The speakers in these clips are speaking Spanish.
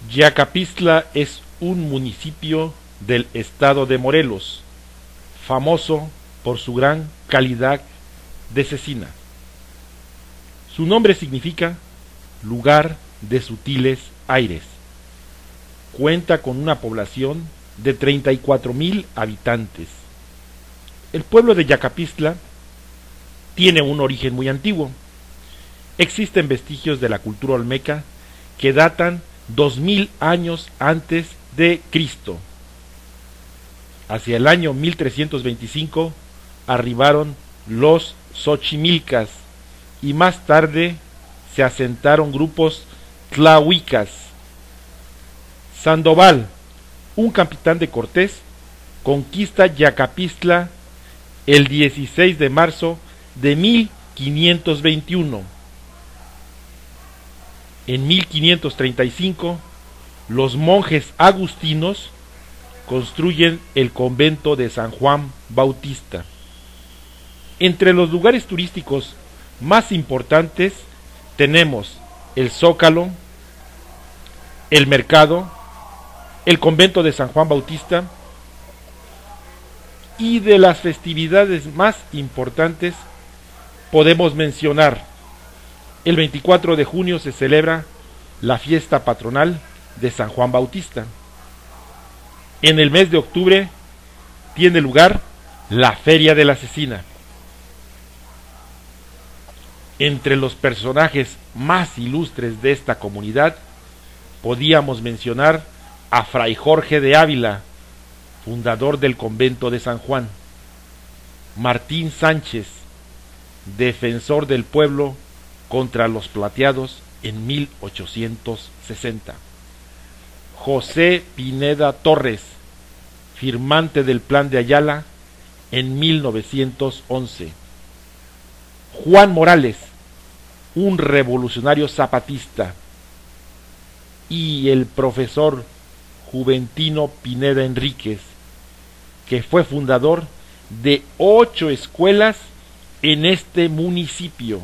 Yacapistla es un municipio del estado de Morelos, famoso por su gran calidad de cecina. Su nombre significa lugar de sutiles aires. Cuenta con una población de 34,000 habitantes. El pueblo de Yacapistla tiene un origen muy antiguo. Existen vestigios de la cultura olmeca que datan 2000 años antes de Cristo. Hacia el año 1325 arribaron los xochimilcas y más tarde se asentaron grupos tlahuicas. Sandoval, un capitán de Cortés, conquista Yacapistla el 16 de marzo de 1521. En 1535, los monjes agustinos construyen el convento de San Juan Bautista. Entre los lugares turísticos más importantes tenemos el Zócalo, el mercado, el convento de San Juan Bautista, y de las festividades más importantes podemos mencionar: el 24 de junio se celebra la fiesta patronal de San Juan Bautista. En el mes de octubre tiene lugar la Feria de la Cecina. Entre los personajes más ilustres de esta comunidad podíamos mencionar a Fray Jorge de Ávila, fundador del convento de San Juan; Martín Sánchez, defensor del pueblo contra los plateados en 1860; José Pineda Torres, firmante del Plan de Ayala en 1911; Juan Morales, un revolucionario zapatista; y el profesor Juventino Pineda Enríquez, que fue fundador de 8 escuelas en este municipio.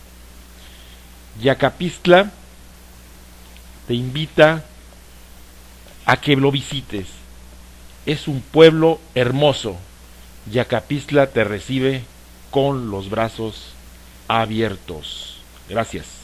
Yacapistla te invita a que lo visites. Es un pueblo hermoso. Yacapistla te recibe con los brazos abiertos. Gracias.